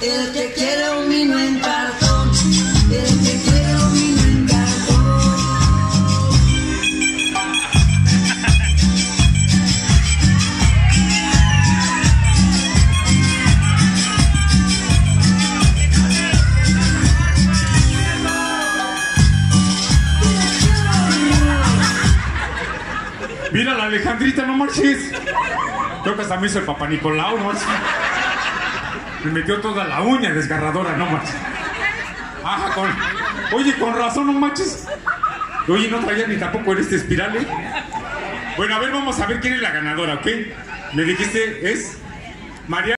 El que quiere un vino en cartón, el que quiere un vino en cartón. Mira la Alejandrita, no marches. Creo que hasta me hizo el Papá Nicolau, no marches. Me metió toda la uña desgarradora, no marches. Ajá, oye, con razón, no manches. Oye, no traía ni tampoco en este espiral, ¿eh? Bueno, a ver, vamos a ver quién es la ganadora, ¿ok? Me dijiste, es María.